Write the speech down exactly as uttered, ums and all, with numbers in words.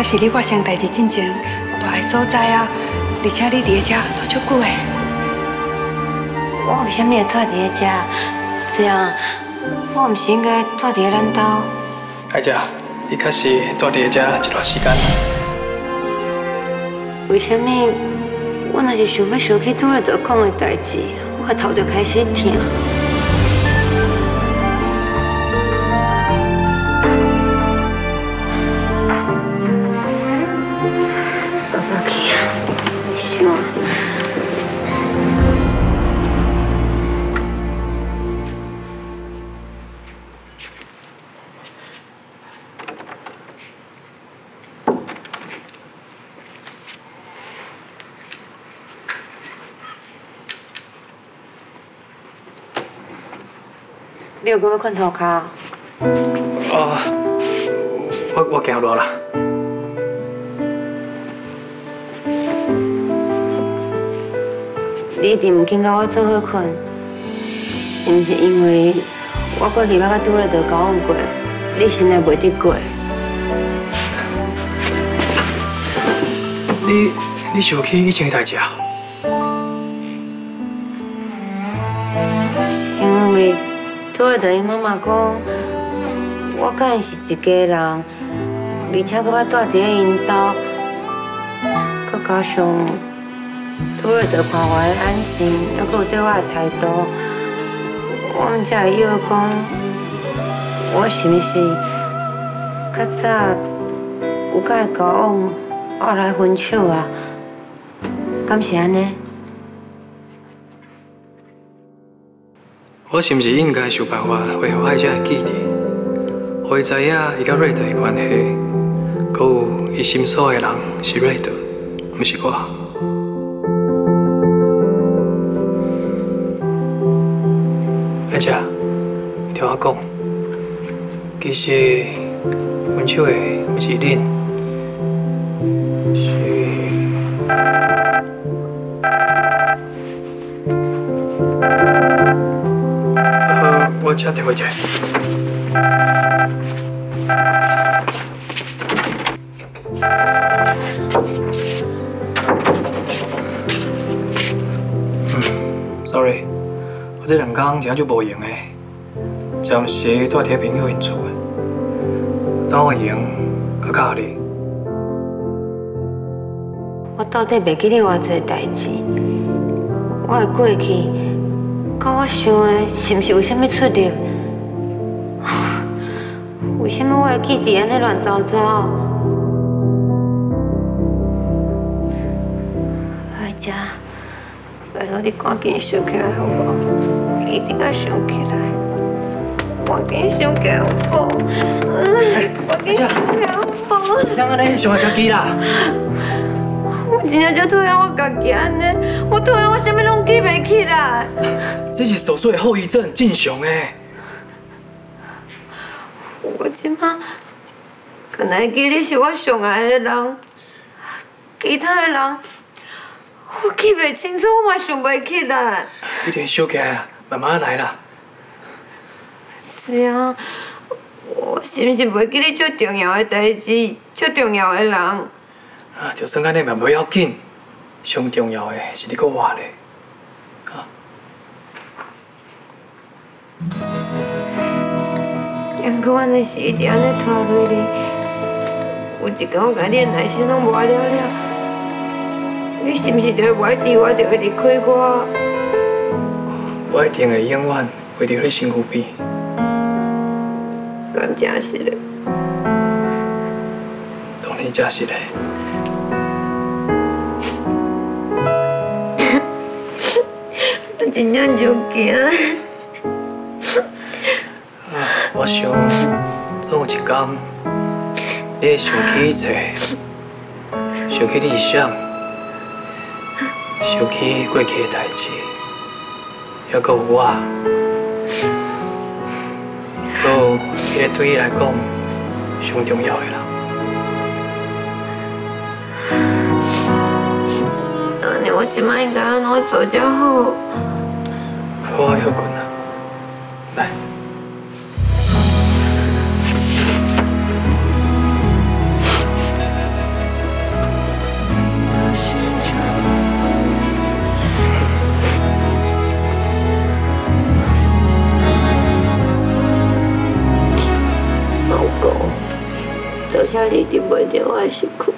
是你发生代志进前大个所在啊，而且你伫个遮住足久的。 我为什么会住伫个遮？这样，我唔是应该住伫个咱兜？ 爱姐，你确实住伫个遮一段时间。 为什么我若是想要想起拄了就讲的代志，我头就开始痛？ 你有搁要困涂骹？ 哦，我我行路啦。 你一定唔肯甲我做伙困，是毋是因为我过礼拜甲拄了就交往过，你心内袂得过？ 你你想起以前的代志啊？ 因为。 拄了，对伊妈妈讲，我甲伊是一家人，而且搁要住伫个因兜，搁加上拄了就看我的眼神，还搁有对我的态度，我毋才会晓讲，我是毋是较早有甲伊交往，后来分手啊？敢是安尼？ 我是毋是应该想办法恢复爱姐的记忆，让伊知影伊甲瑞德的关系，搁有伊心所的人是瑞德，毋是我。爱姐，你听我讲，其实分手的毋是恁，是。 我车停回去。嗯 ，sorry， 我这两天真就无闲的，暂时住伫朋友因厝的。等我闲，再教你。 我到底袂记得偌济代志，我的过去。 甲我想的，是毋是有啥物出入？为什么我的记忆安尼乱糟糟？爱姐，拜托你赶紧想起来好无？一定要想起来，赶紧想起来好无？赶紧想起来好无？ 让安尼想下家己啦。 我真正就讨厌我家己安尼，我讨厌我啥物拢记袂起来。 这是手术的后遗症，正常的。 我即马，敢若记你是我上爱的人，其他的人，我记袂清楚，我嘛想袂起来。 一定想起来啊，慢慢来啦。 这样，我是毋是袂记你最重要的代志，最重要的人？ 啊，就算安尼嘛，不要紧。上重要的是你搁活咧，啊。 杨可安尼是一直安尼拖落去，有一天我甲你的内心拢无了了，你是毋是就会袂记我，就会离开我？ 我一定会永远陪伫你身躯边。 敢真是嘞？ 当然真是嘞。 我真正就惊。 啊，我想总有一天，你会想起一切，想起理想，想起过去的代志，还阁有我，阁有迄个对你来讲上重要的人。 安尼我即摆应该安怎做才好？ 好啊，休困啊，来。 一定袂着我失去。